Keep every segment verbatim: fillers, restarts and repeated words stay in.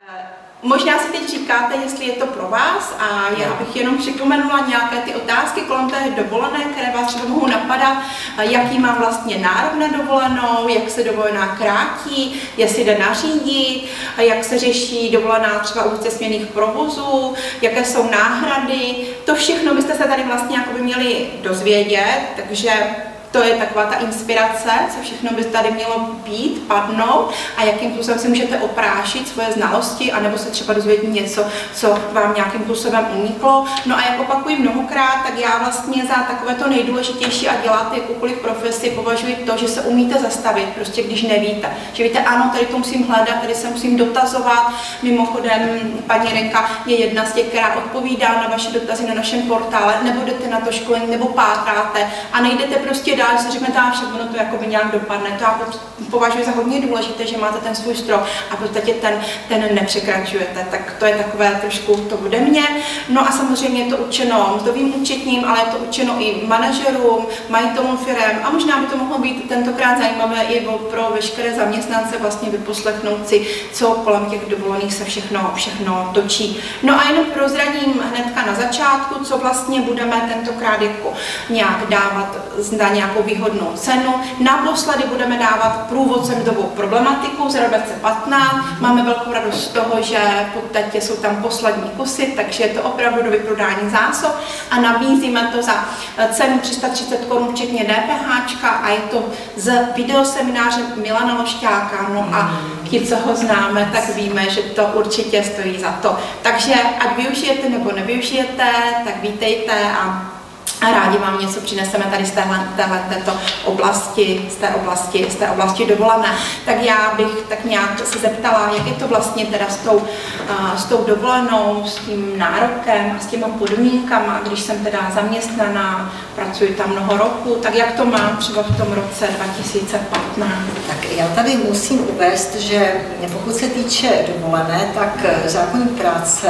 Možná si teď říkáte, jestli je to pro vás, a já bych jenom připomenula nějaké ty otázky kolem té dovolené, které vás třeba mohou napadat, jaký mám vlastně nárok na dovolenou, jak se dovolená krátí, jestli jde nařídit, jak se řeší dovolená třeba u vícesměnných provozů, jaké jsou náhrady. To všechno byste se tady vlastně jakoby měli dozvědět, takže to je taková ta inspirace, co všechno by tady mělo být, padnout a jakým způsobem si můžete oprášit svoje znalosti, anebo se třeba dozvědět něco, co vám nějakým způsobem uniklo. No a jak opakuji mnohokrát, tak já vlastně za takové to nejdůležitější a děláte jakoukoliv profesi považuji to, že se umíte zastavit, prostě když nevíte. Že víte, ano, tady to musím hledat, tady se musím dotazovat. Mimochodem, paní Renka je jedna z těch, která odpovídá na vaše dotazy na našem portále, nebo jdete na to školení, nebo pátráte a nejdete prostě dál, že se řeknete, a však ono to jako by nějak dopadne. To já považuji za hodně důležité, že máte ten svůj strop a v podstatě ten, ten nepřekračujete. Tak to je takové trošku to ode mě. No a samozřejmě je to určeno mzdovým účetním, ale je to určeno i manažerům, majitelům firem a možná by to mohlo být tentokrát zajímavé i pro veškeré zaměstnance vlastně vyposlechnout si, co kolem těch dovolených se všechno, všechno točí. No a jenom prozradím hnedka na začátku, co vlastně budeme tentokrát jako nějak dávat za nějakou výhodnou cenu. Naposledy budeme dávat průvodcem mzdovou problematiku z roku dva tisíce patnáct. Máme velkou radost z toho, že v podstatě jsou tam poslední kusy, takže je to opravdu do vyprodání zásob a nabízíme to za cenu tři sta třicet korun včetně DPHčka a je to z videosemináře Milana Lošťáka. No a ti, co ho známe, tak víme, že to určitě stojí za to. Takže ať využijete nebo nevyužijete, tak vítejte a A rádi vám něco přineseme tady z téhle, téhle této oblasti, z té oblasti, z té oblasti dovolené. Tak já bych tak nějak se zeptala, jak je to vlastně teda s tou, s tou dovolenou, s tím nárokem a s těma podmínkama, když jsem teda zaměstnaná, pracuji tam mnoho roku, tak jak to mám třeba v tom roce dva tisíce patnáct? Tak já tady musím uvést, že pokud se týče dovolené, tak zákoník práce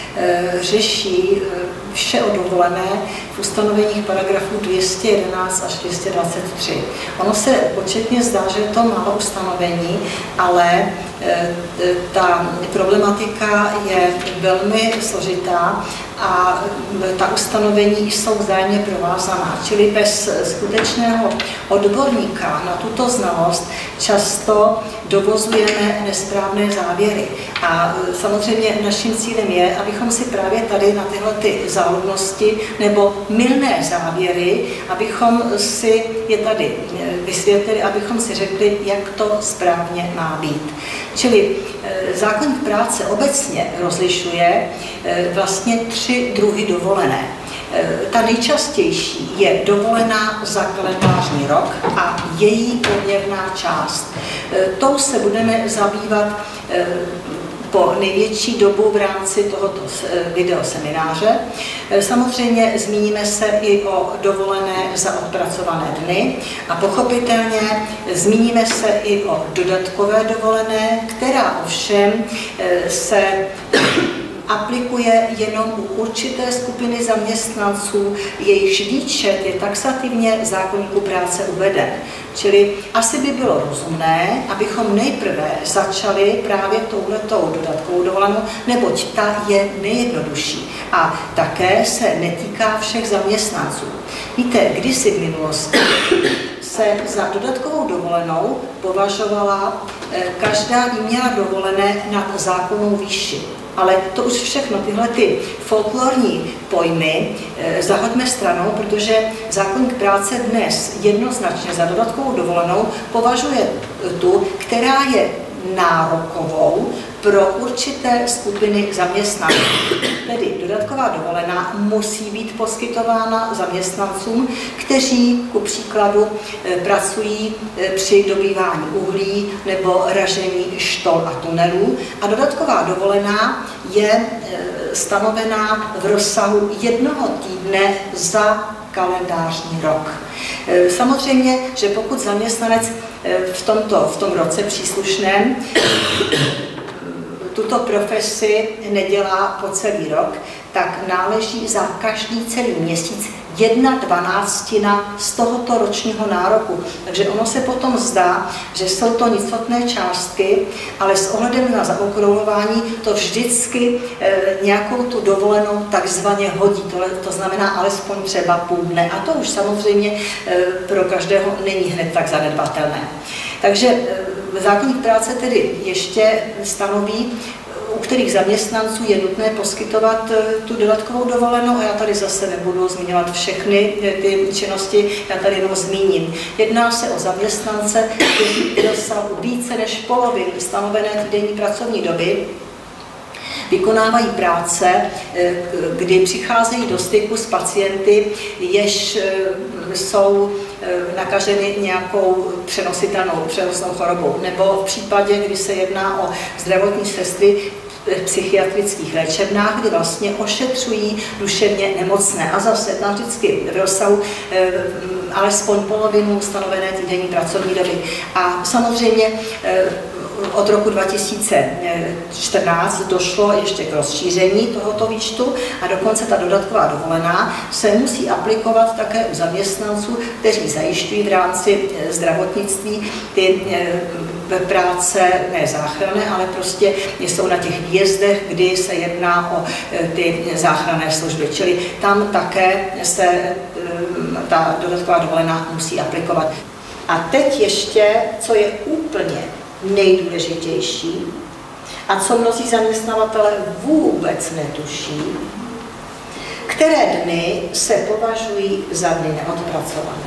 e, řeší vše o dovolené v ustanoveních paragrafů dvě stě jedenáct až dvě stě dvacet tři. Ono se početně zdá, že je to málo ustanovení, ale ta problematika je velmi složitá a ta ustanovení jsou vzájemně provázaná. Čili bez skutečného odborníka na tuto znalost často dovozujeme nesprávné závěry. A samozřejmě naším cílem je, abychom si právě tady na tyhle ty záludnosti nebo mylné závěry, abychom si je tady vysvětlili, abychom si řekli, jak to správně má být. Čili zákoník práce obecně rozlišuje vlastně tři druhy dovolené. Ta nejčastější je dovolená za kalendářní rok a její poměrná část. Tou se budeme zabývat po největší dobu v rámci tohoto videosemináře. Samozřejmě zmíníme se i o dovolené za odpracované dny a pochopitelně zmíníme se i o dodatkové dovolené, která ovšem se aplikuje jenom u určité skupiny zaměstnanců, jejichž výčet je taxativně v zákoníku práce uveden. Čili asi by bylo rozumné, abychom nejprve začali právě touhletou dodatkovou dovolenou, neboť ta je nejjednodušší a také se netýká všech zaměstnanců. Víte, kdysi v minulosti se za dodatkovou dovolenou považovala každá výměra dovolené nad zákonnou výši. Ale to už všechno, tyhle ty folklorní pojmy eh, zahoďme stranou, protože zákoník práce dnes jednoznačně za dodatkovou dovolenou považuje tu, která je nárokovou pro určité skupiny zaměstnanců. Tedy dodatková dovolená musí být poskytována zaměstnancům, kteří ku příkladu pracují při dobývání uhlí nebo ražení štol a tunelů. A dodatková dovolená je stanovená v rozsahu jednoho týdne za kalendářní rok. Samozřejmě, že pokud zaměstnanec v tomto v tom roce příslušném tuto profesi nedělá po celý rok, tak náleží za každý celý měsíc jedna dvanáctina z tohoto ročního nároku. Takže ono se potom zdá, že jsou to nicotné částky, ale s ohledem na zaokrouhlování to vždycky e, nějakou tu dovolenou takzvaně hodí. To, to znamená alespoň třeba půl dne. A to už samozřejmě e, pro každého není hned tak zanedbatelné. Takže e, zákoník práce tedy ještě stanoví, u kterých zaměstnanců je nutné poskytovat tu dodatkovou dovolenou, a já tady zase nebudu zmiňovat všechny ty činnosti, já tady jenom zmíním. Jedná se o zaměstnance, kteří dosahují více než poloviny stanovené týdenní pracovní doby, vykonávají práce, kdy přicházejí do styku s pacienty, jež jsou nakaženy nějakou přenositelnou, přenosnou chorobou. Nebo v případě, kdy se jedná o zdravotní sestry v psychiatrických léčebnách, kdy vlastně ošetřují duševně nemocné. A zase tam vždycky v rozsahu alespoň polovinu stanovené týdenní pracovní doby. A samozřejmě od roku dva tisíce čtrnáct došlo ještě k rozšíření tohoto výčtu a dokonce ta dodatková dovolená se musí aplikovat také u zaměstnanců, kteří zajišťují v rámci zdravotnictví ty práce, ne záchranné, ale prostě jsou na těch výjezdech, kdy se jedná o ty záchranné služby. Čili tam také se ta dodatková dovolená musí aplikovat. A teď ještě, co je úplně nejdůležitější a co mnozí zaměstnavatelé vůbec netuší, které dny se považují za dny neodpracované.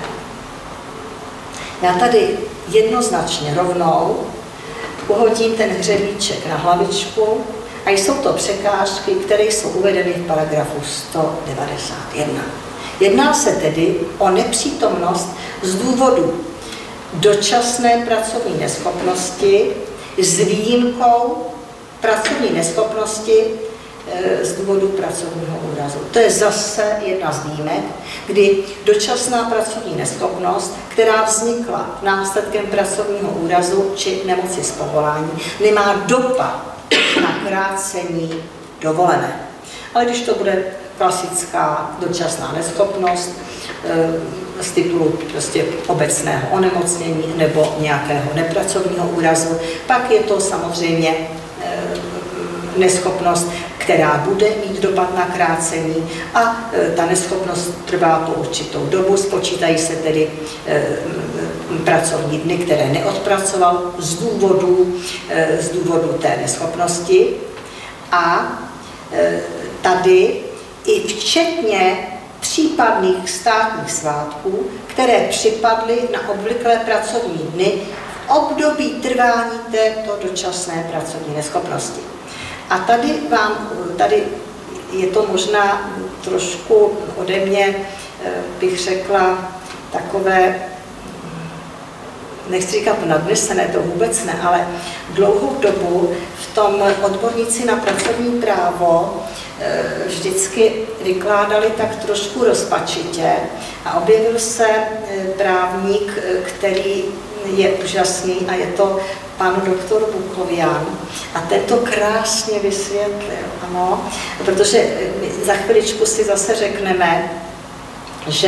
Já tady jednoznačně rovnou uhodím ten hřebíček na hlavičku a jsou to překážky, které jsou uvedeny v paragrafu sto devadesát jedna. Jedná se tedy o nepřítomnost z důvodu dočasné pracovní neschopnosti s výjimkou pracovní neschopnosti z důvodu pracovního úrazu. To je zase jedna z výjimek, kdy dočasná pracovní neschopnost, která vznikla následkem pracovního úrazu či nemoci z povolání, nemá dopad na krácení dovolené. Ale když to bude klasická dočasná neschopnost z titulu prostě obecného onemocnění nebo nějakého nepracovního úrazu, pak je to samozřejmě neschopnost, která bude mít dopad na krácení a ta neschopnost trvá po určitou dobu, spočítají se tedy pracovní dny, které neodpracoval z důvodu, z důvodu té neschopnosti a tady i včetně případných státních svátků, které připadly na obvyklé pracovní dny v období trvání této dočasné pracovní neschopnosti. A tady vám, tady je to možná trošku ode mě, bych řekla, takové, nechci říkat nadnesené, to vůbec ne, ale dlouhou dobu v tom odborníci na pracovní právo vždycky vykládali tak trošku rozpačitě a objevil se právník, který je úžasný a je to pan doktor Bukovian a ten to krásně vysvětlil, ano, protože za chviličku si zase řekneme, že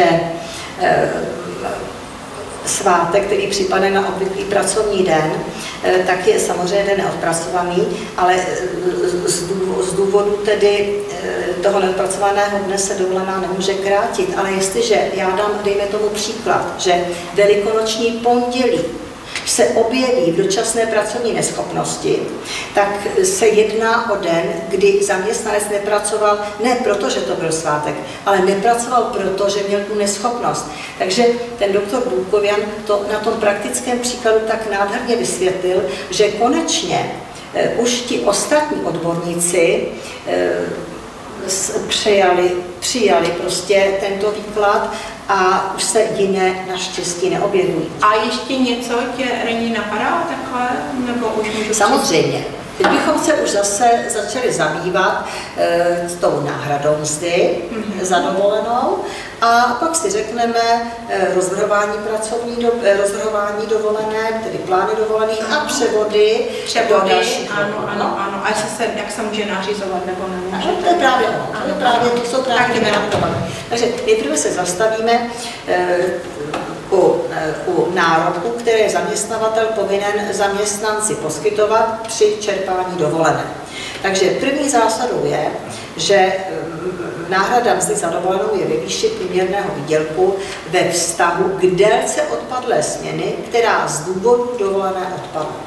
svátek, který připadne na obvyklý pracovní den, tak je samozřejmě den neodpracovaný, ale z důvodu tedy toho neodpracovaného dne se dovolená nemůže krátit. Ale jestliže, já dám, dejme tomu příklad, že velikonoční pondělí se objeví v dočasné pracovní neschopnosti, tak se jedná o den, kdy zaměstnanec nepracoval ne proto, že to byl svátek, ale nepracoval proto, že měl tu neschopnost. Takže ten doktor Bukovian to na tom praktickém příkladu tak nádherně vysvětlil, že konečně eh, už ti ostatní odborníci eh, přijali, přijali prostě tento výklad a už se jiné naštěstí neobjevují. A ještě něco tě Reni napadá takhle? Nebo už můžu Samozřejmě. Teď bychom se už zase začali zabývat e, s tou náhradou mzdy mm-hmm. za dovolenou a pak si řekneme e, rozvrhování pracovní do, e, rozvrhování dovolené, tedy plány dovolených a převody, převody do dalších ano, dovolených. ano, ano. A jestli se, jak se může nařizovat nebo nemůže. To je právě ono, to, je právě, to jsou právě nároky. Takže nejprve se zastavíme e, U, u nároků, které je zaměstnavatel povinen zaměstnanci poskytovat při čerpání dovolené. Takže první zásadou je, že náhrada mzdy za dovolenou je ve výši průměrného výdělku ve vztahu k délce odpadlé směny, která z důvodu dovolené odpadla.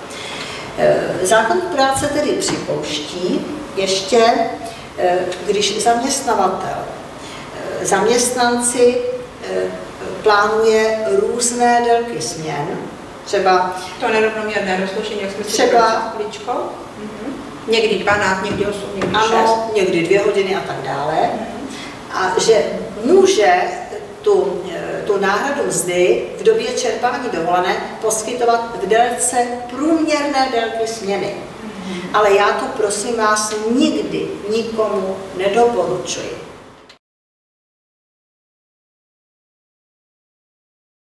Zákon práce tedy připouští ještě, když zaměstnavatel zaměstnanci plánuje různé délky směn, třeba to nerovnoměrné rozložení, jak jsme si třeba říkali, mm-hmm. někdy dvanáct, někdy osm, někdy šest. Ano, někdy dvě hodiny a tak dále. Mm-hmm. A že může tu, tu náhradu mzdy v době čerpání dovolené poskytovat v délce průměrné délky směny. Mm-hmm. Ale já to prosím vás nikdy nikomu nedoporučuji.